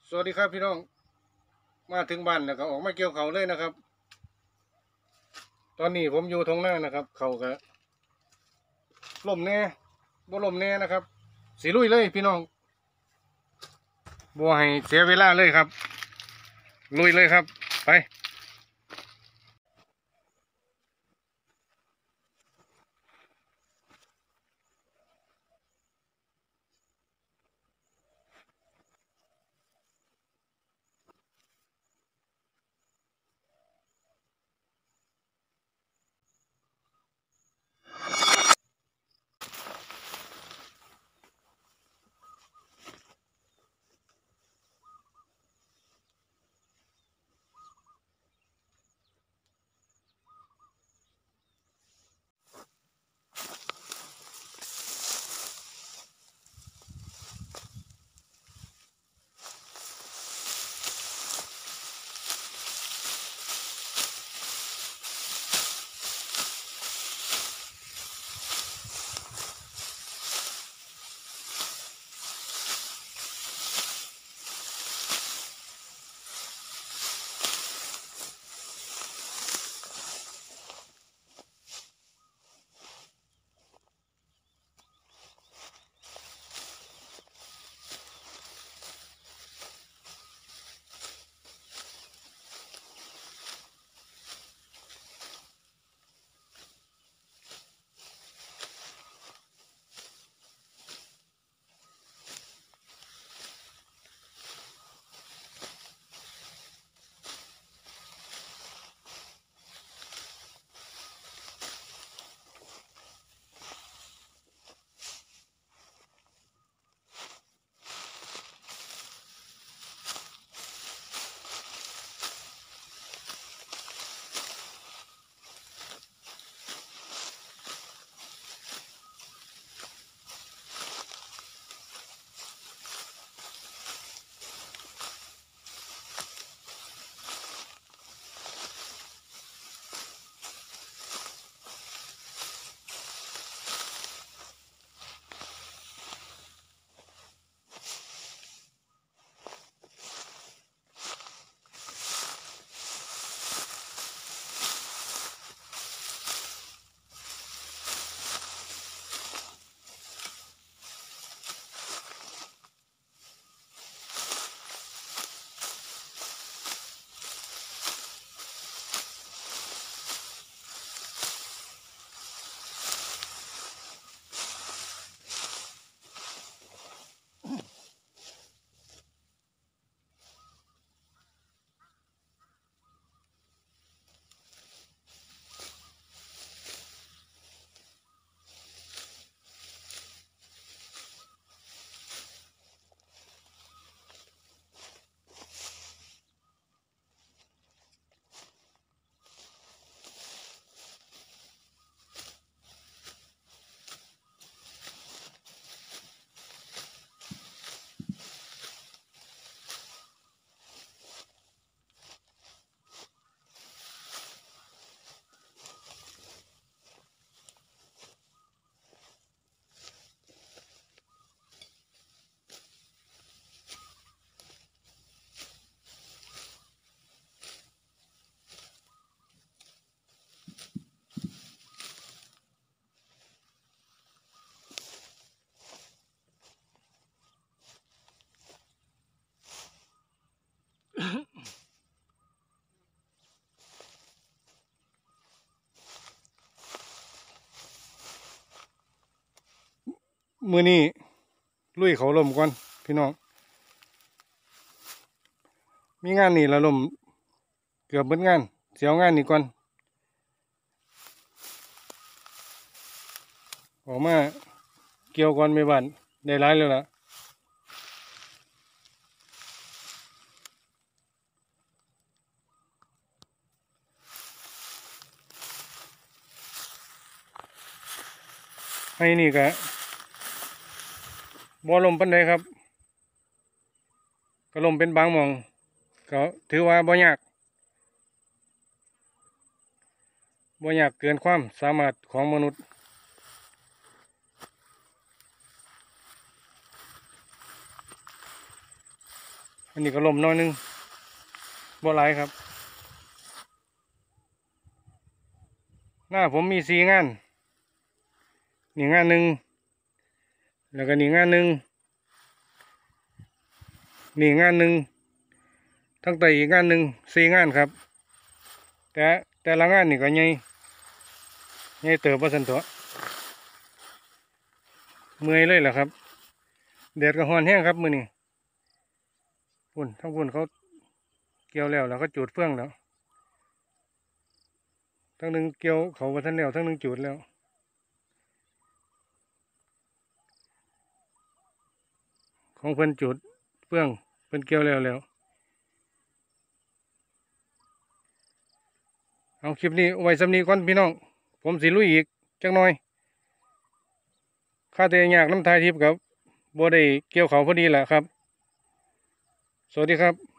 สวัสดีครับพี่น้องมาถึงบ้านแล้วก็ออกมาเกี่ยวเขาเลยนะครับ ตอนนี้ผมอยู่ทงหน้านะครับเขาก็ล่มแน่บ่ล่มแน่นะครับสีลุยเลยพี่น้องบ่ให้เสียเวลาเลยครับลุยเลยครับไปมือนี้ลุยเขาล่มก่อนพี่น้องมีงานนี่ละล่มเกือบเบิดงานเสียวงานนี่ก่อนออกมาเกี่ยวก่อนไม่บ้านได้หลายแล้วล่ะให้นี่ก็บ่ลมปานใดครับก็ลมเป็นบางหม่องก็ถือว่าบ่ยากเกินความสามารถของมนุษย์อันนี้ก็ล่มน้อยนึงบ่หลายครับหน้าผมมี4 งานนี่งานหนึ่งแล้วก็นี่งานหนึ่งนี่งานหนึ่งทั้งแต่อีกงานหนึ่ง4 งานครับแต่ละงานนี่ก็ใหญ่เติบว่าสันตัวเมื่อยเลยแหละครับแดดก็ร้อนแห้งครับมื้อนี้ทั้งพุ่นเขาเกี่ยวแล้วก็จุดเฟื่องแล้วทั้งหนึ่งเกี่ยวเขาว่าทันแล้วทั้งหนึ่งจุดแล้วของเพิ่นจุดเฟื่องเพิ่นเกี่ยวแล้วเอาคลิปนี้ไว้สำนี้ก่อนพี่น้องผมสิลุยอีกจักหน่อยข้าแต่ยากน้ำทายทิพย์ครับบ่ได้เกี่ยวเขาพอดีแหละครับสวัสดีครับ